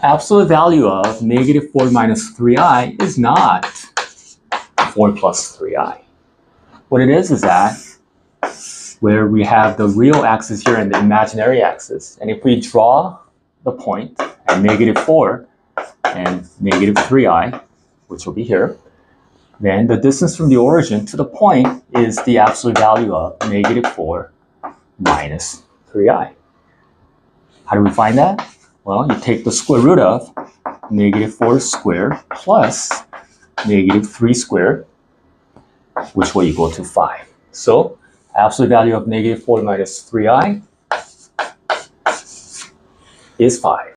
absolute value of negative 4 minus 3i is not 4 plus 3i. What it is that where we have the real axis here and the imaginary axis. And if we draw the point at negative 4 and negative 3i, which will be here, then the distance from the origin to the point is the absolute value of negative 4 minus 3i. How do we find that? Well, you take the square root of negative 4 squared plus negative 3 squared, which will equal to 5. So, absolute value of negative 4 minus 3i is 5.